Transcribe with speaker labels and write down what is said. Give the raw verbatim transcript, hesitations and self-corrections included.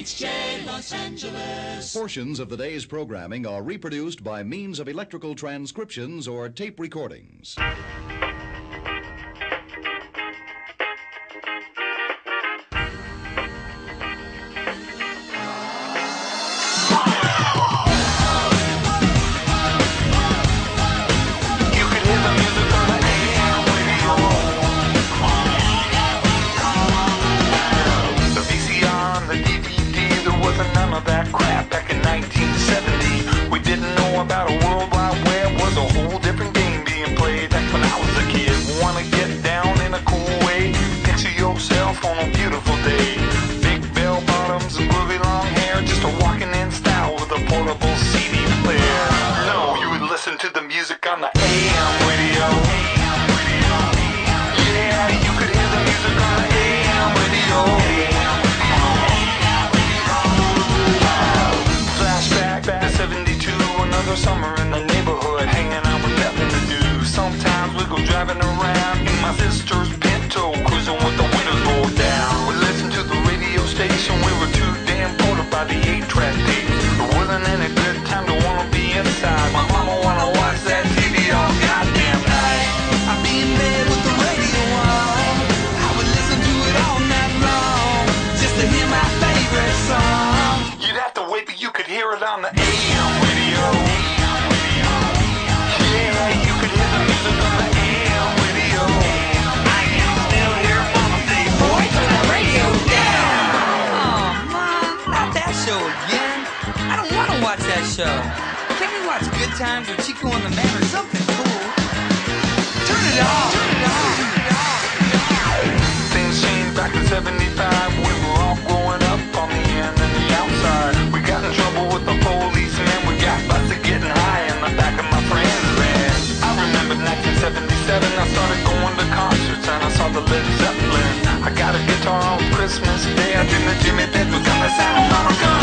Speaker 1: H J Los Angeles.
Speaker 2: Portions of the day's programming are reproduced by means of electrical transcriptions or tape recordings.
Speaker 3: That crap back in nineteen seventy. We didn't know about a World Wide Web was a whole different game being played. That's when I was a kid. Wanna get down in a cool way? Picture yourself on a beautiful day. Big bell bottoms and groovy long hair, just a walking in style with a portable C D player. No, you would listen to the music on the A M radio. Yeah, you could hear the music on the A M radio. Another summer in the neighborhood, hanging out with nothing to do. Sometimes we go driving around in my sister's Pinto, cruising with the windows rolled down. We listened to the radio station, we were too damn bored by the eight-track tape. It wasn't any good time to wanna be inside. My mama wanna watch that T V all goddamn night. I'd be in bed with the radio on, I would listen to it all night long, just to hear my favorite song. You'd have to wait till you could hear it on the A M radio.
Speaker 4: Watch that show. Can we watch Good Times or Chico and the Man or something cool? Turn it off! Turn it off!
Speaker 3: Things changed back in seventy-five. We were all growing up on the end and the outside. We got in trouble with the policeman. We got busted getting high in the back of my friend's van. I remember nineteen seventy-seven. I started going to concerts and I saw the Led Zeppelin. I got a guitar on Christmas Day. I dreamed that Jimmy Page was gonna Santa Monica.